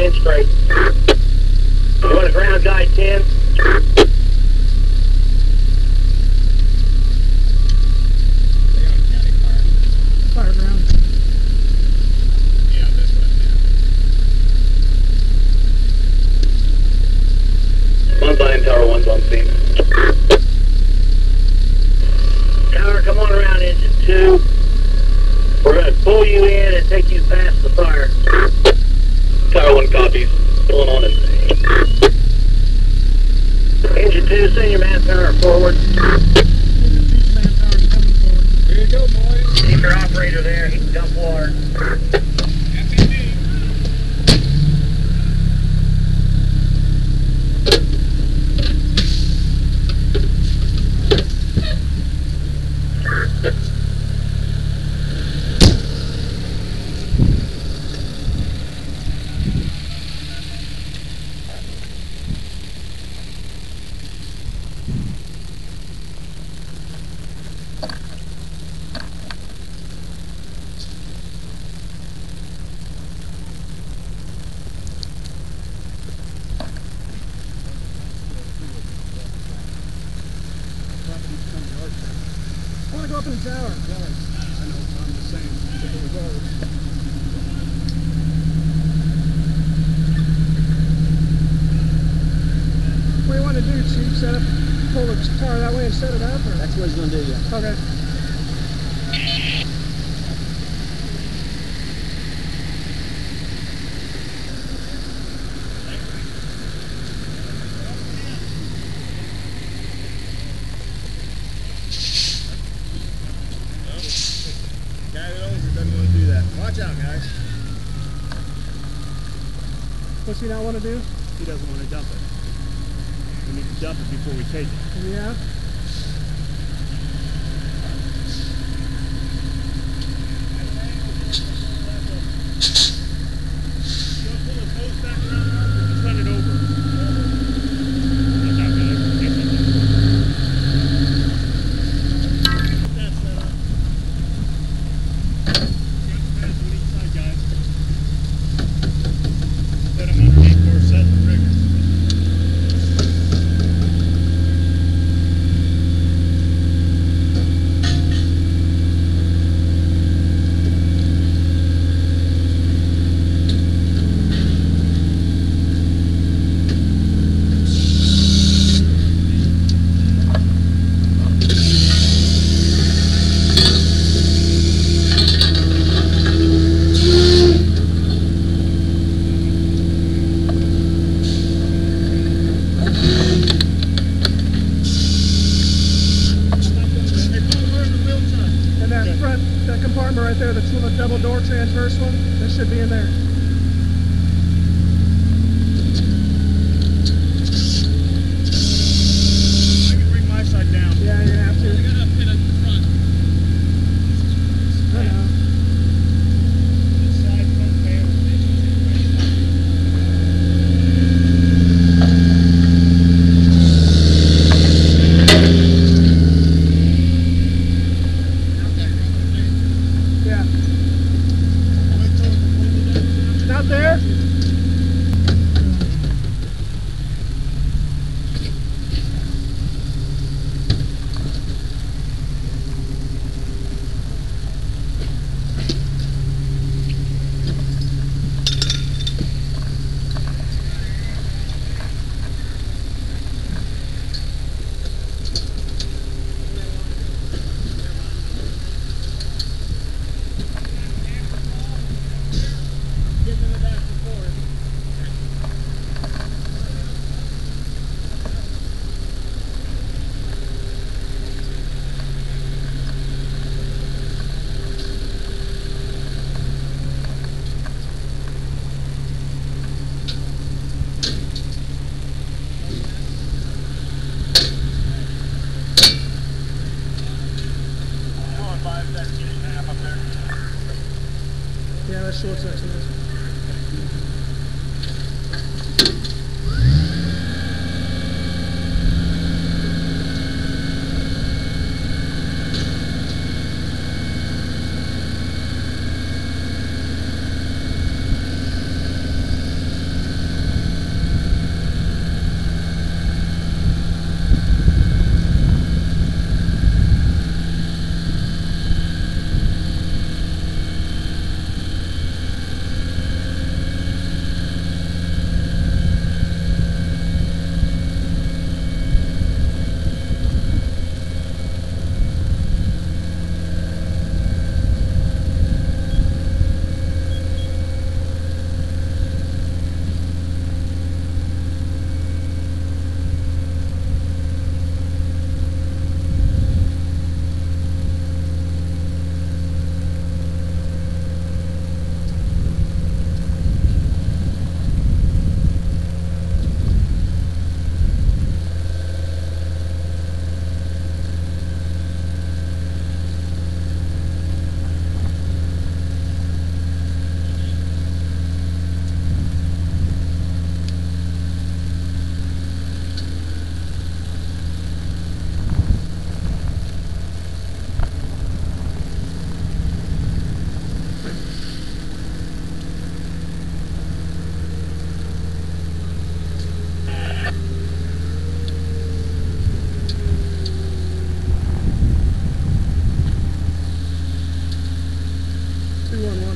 10 straight. You want a ground guide 10? Fire ground. Yeah, this one, yeah. One by Tower 1's on scene. Tower, come on around engine 2. We're going to pull you in and take you past the fire. Tower 1 copies. Pulling on in. Engine 2, send your manpower forward. Engine 2's manpower is coming forward. Here you go, boys. Keep your operator there. He can dump water. I want to go up in the tower. I know, I'm the same. If it was ours. What do you want to do, Chief? Set up, pull the tower that way and set it up? Or? That's what he's going to do, yeah. Okay. Guy that owns it doesn't want to do that. Watch out, guys. What's he not want to do? He doesn't want to dump it. We need to dump it before we take it. Yeah. That compartment right there, that's the double door transverse one, that should be in there. I can bring my side down. Yeah, you're gonna have to. I gotta fit at the front. I know. This side front fail. Yeah. Not there? Yeah, that's short section.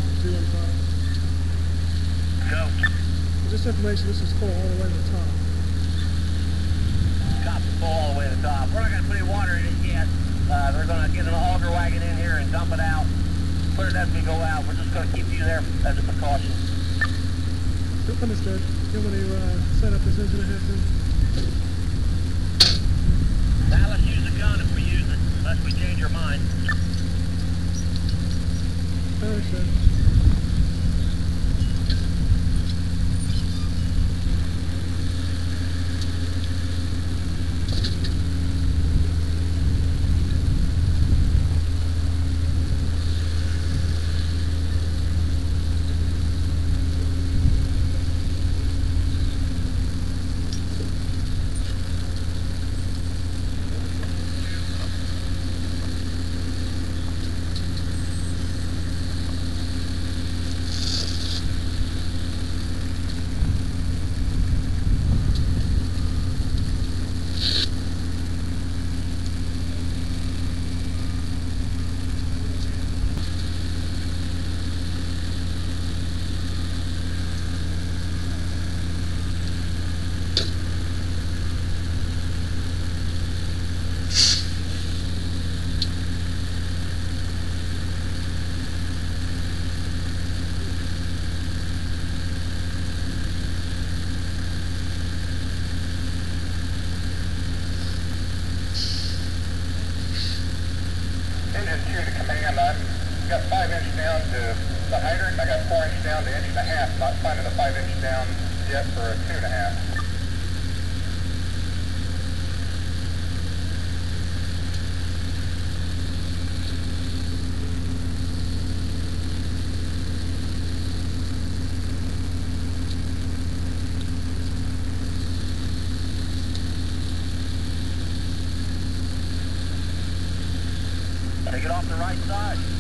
2 on top. Go. Just information, this is full all the way to the top. Cop's full all the way to the top. We're not going to put any water in it yet. They're going to get an auger wagon in here and dump it out. Put it as we go out. We're just going to keep you there as a precaution. Understood. You want to set up this engine ahead too? Now let's use the gun if we use it, unless we change our mind. Understood. Engine 2 to command, I've got 5 inch down to the hydrant, I got 4 inch down to 1.5 inch, not finding a 5 inch down yet for a 2.5. Take it off the right side.